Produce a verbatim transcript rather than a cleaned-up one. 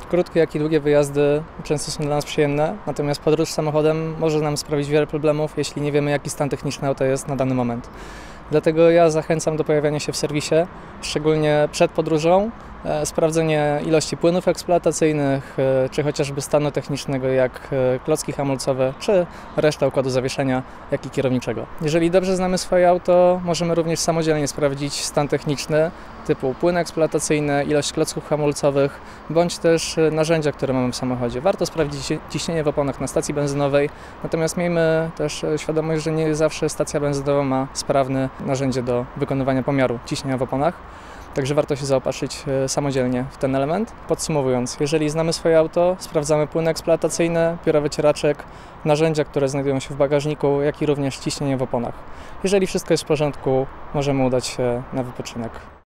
Krótkie, jak i długie wyjazdy często są dla nas przyjemne, natomiast podróż samochodem może nam sprawić wiele problemów, jeśli nie wiemy, jaki stan techniczny auta jest na dany moment. Dlatego ja zachęcam do pojawiania się w serwisie, szczególnie przed podróżą, e, sprawdzenie ilości płynów eksploatacyjnych, e, czy chociażby stanu technicznego, jak e, klocki hamulcowe, czy reszta układu zawieszenia, jak i kierowniczego. Jeżeli dobrze znamy swoje auto, możemy również samodzielnie sprawdzić stan techniczny, typu płyny eksploatacyjne, ilość klocków hamulcowych, bądź też narzędzia, które mamy w samochodzie. Warto sprawdzić ciśnienie w oponach na stacji benzynowej, natomiast miejmy też świadomość, że nie zawsze stacja benzynowa ma sprawne narzędzie do wykonywania pomiaru ciśnienia w oponach, także warto się zaopatrzyć samodzielnie w ten element. Podsumowując, jeżeli znamy swoje auto, sprawdzamy płyny eksploatacyjne, pióra wycieraczek, narzędzia, które znajdują się w bagażniku, jak i również ciśnienie w oponach. Jeżeli wszystko jest w porządku, możemy udać się na wypoczynek.